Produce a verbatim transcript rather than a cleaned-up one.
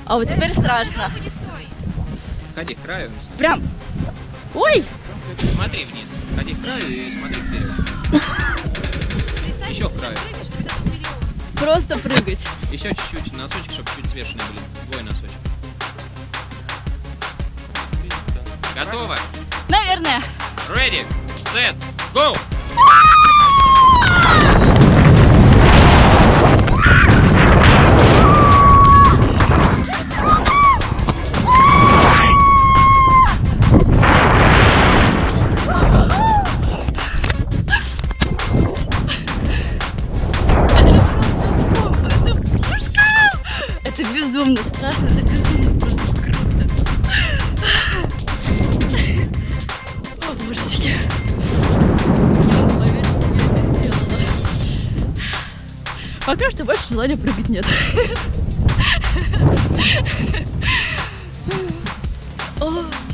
А вот теперь страшно. Ходи к краю. Прям. Ой! Смотри вниз. Ходи к краю и смотри вперед. Еще к краю. Просто прыгать. Еще чуть-чуть носочек, чтобы чуть взвешенные были. Твой носочек. Готово? Наверное. Ready, set, go! Это безумно страшно, это безумно просто круто. О, божечки. Не могу поверить, что я это сделала. Пока что больше желания прыгать нет. О.